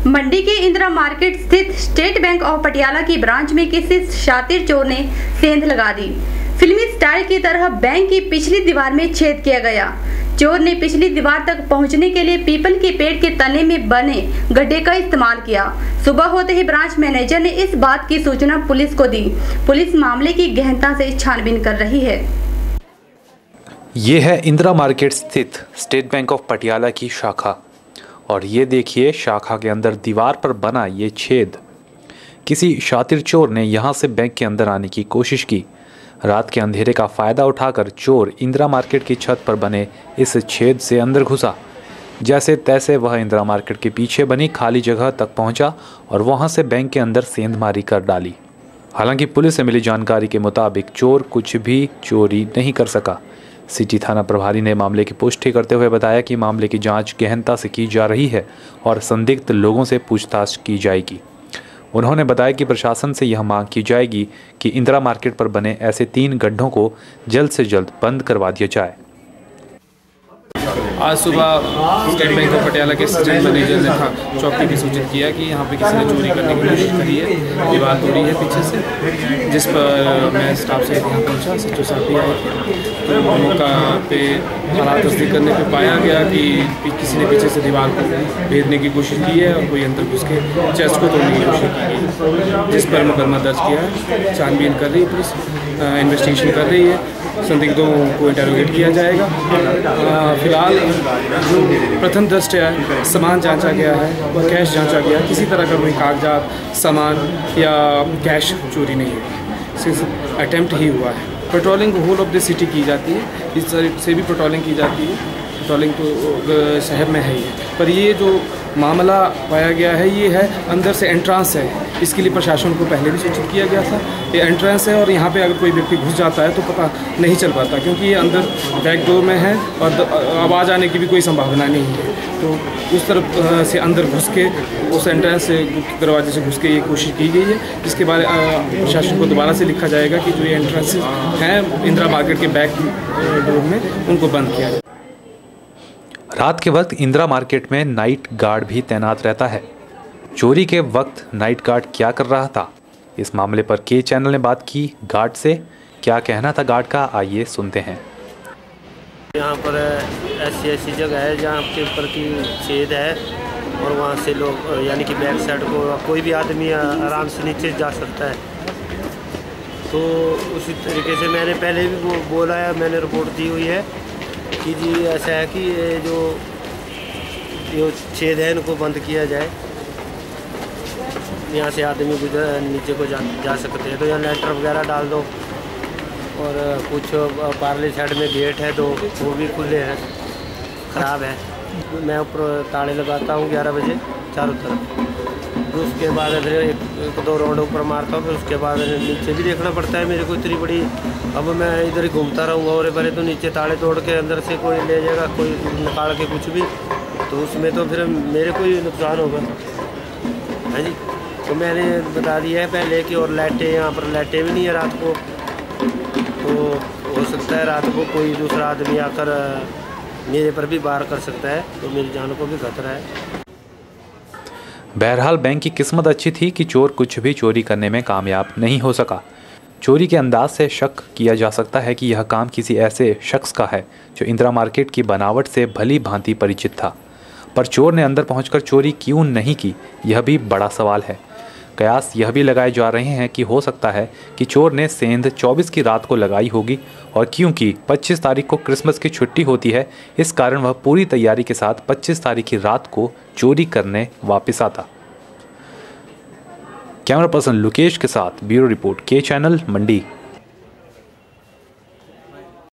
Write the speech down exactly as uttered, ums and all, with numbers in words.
मंडी के इंदिरा मार्केट स्थित State Bank of Patiala की ब्रांच में किसी शातिर चोर ने सेंध लगा दी। फिल्मी स्टाइल की तरह बैंक की पिछली दीवार में छेद किया गया। चोर ने पिछली दीवार तक पहुंचने के लिए पीपल के पेड़ के तने में बने गड्ढे का इस्तेमाल किया। सुबह होते ही ब्रांच मैनेजर ने इस बात की सूचना पुलिस को दी। पुलिस मामले की गहनता से छानबीन कर रही है। ये है इंदिरा मार्केट स्थित स्टेट बैंक ऑफ पटियाला की शाखा और ये देखिए शाखा के अंदर दीवार पर बना ये छेद। किसी शातिर चोर ने यहाँ से बैंक के अंदर आने की कोशिश की। रात के अंधेरे का फ़ायदा उठाकर चोर इंदिरा मार्केट की छत पर बने इस छेद से अंदर घुसा। जैसे तैसे वह इंदिरा मार्केट के पीछे बनी खाली जगह तक पहुंचा और वहां से बैंक के अंदर सेंधमारी कर डाली। हालांकि पुलिस से मिली जानकारी के मुताबिक चोर कुछ भी चोरी नहीं कर सका। सिटी थाना प्रभारी ने मामले की पुष्टि करते हुए बताया कि मामले की जांच गहनता से की जा रही है और संदिग्ध लोगों से पूछताछ की जाएगी। उन्होंने बताया कि प्रशासन से यह मांग की जाएगी कि इंदिरा मार्केट पर बने ऐसे तीन गड्ढों को जल्द से जल्द बंद करवा दिया जाए। आज सुबह स्टेट बैंक ऑफ पटियाला के असिस्टेंट मैनेजर ने था चौकी की सूचित किया कि यहाँ पे किसी ने चोरी करने की कोशिश करी है, दीवार तोड़ी है पीछे से, जिस पर मैं स्टाफ से यहाँ पहुँचा, सिस्टर साहब भी आए तो मौका पे हालात तस्दीक करने पे पाया गया कि किसी ने पीछे से दीवार को भेदने की कोशिश की है और कोई अंदर घुस के चेस्ट को तोड़ने की कोशिश की है, जिस पर मुकदमा दर्ज किया है। छानबीन कर रही है पुलिस, इन्वेस्टिगेशन कर रही है, संदिग्धों को इंटरोगेट किया जाएगा। फिलहाल जो प्रथम दृष्टया सामान जांचा गया है और कैश जांचा गया, किसी तरह का कोई कागजात, सामान या कैश चोरी नहीं हुई, सिर्फ अटेम्प्ट ही हुआ है। Patrolling whole of the city की जाती है, इस तरह से भी पेट्रोलिंग की जाती है, पेट्रोलिंग तो शहर में है ही, पर ये जो मामला पाया गया है ये है अंदर से एंट्रांस है। इसके लिए प्रशासन को पहले भी सूचित किया गया था। ये एंट्रेंस है और यहाँ पे अगर कोई व्यक्ति घुस जाता है तो पता नहीं चल पाता, क्योंकि ये अंदर बैक डोर में है और आवाज़ आने की भी कोई संभावना नहीं है। तो उस तरफ से अंदर घुस के उस एंट्रेंस से दरवाजे से घुस के ये कोशिश की गई है, जिसके बारे प्रशासन को दोबारा से लिखा जाएगा कि जो ये एंट्रेंस हैं इंदिरा मार्केट के बैक डोर में, उनको बंद किया जाए। रात के वक्त इंदिरा मार्केट में नाइट गार्ड भी तैनात रहता है। चोरी के वक्त नाइट गार्ड क्या कर रहा था, इस मामले पर के चैनल ने बात की गार्ड से। क्या कहना था गार्ड का, आइए सुनते हैं। यहाँ पर ऐसी ऐसी जगह है जहाँ के ऊपर की छेद है और वहाँ से लोग यानी कि बैक साइड को कोई भी आदमी आराम से नीचे जा सकता है। तो उसी तरीके से मैंने पहले भी वो बोला है, मैंने रिपोर्ट दी हुई है कि जी ऐसा है कि ये जो ये छेद है इनको बंद किया जाए, यहाँ से आदमी गुजर नीचे को जा जा सकते हैं। तो यहाँ लेंटर वगैरह डाल दो और कुछ पार्ले साइड में गेट है तो वो भी खुले हैं, ख़राब है। मैं ऊपर ताले लगाता हूँ ग्यारह बजे चारों तरफ, फिर उसके बाद फिर एक, एक दो राउंड ऊपर मारता हूँ, फिर उसके बाद नीचे भी देखना पड़ता है मेरे को इतनी बड़ी। अब मैं इधर ही घूमता रहूँगा और पहले तो नीचे ताले तोड़ के अंदर से कोई ले जाएगा, कोई निकाल के कुछ भी, तो उसमें तो फिर मेरे को ही नुकसान होगा, है जी। तो मैंने बता दिया है पहले कि और लाइटें यहाँ पर लाइटें भी नहीं है रात को, तो हो सकता है रात को कोई दूसरा आदमी आकर मेरे पर भी वार कर सकता है, तो मेरी जान को भी खतरा है। बहरहाल बैंक की किस्मत अच्छी थी कि चोर कुछ भी चोरी करने में कामयाब नहीं हो सका। चोरी के अंदाज से शक किया जा सकता है कि यह काम किसी ऐसे शख्स का है जो इंदिरा मार्केट की बनावट से भली भांति परिचित था, पर चोर ने अंदर पहुंचकर चोरी क्यों नहीं की, यह भी बड़ा सवाल है। कयास यह भी लगाए जा रहे हैं कि हो सकता है कि चोर ने सेंध चौबीस की रात को लगाई होगी और क्योंकि पच्चीस तारीख को क्रिसमस की छुट्टी होती है, इस कारण वह पूरी तैयारी के साथ पच्चीस तारीख की रात को चोरी करने वापस आता। कैमरा पर्सन लुकेश के साथ ब्यूरो रिपोर्ट, के चैनल, मंडी।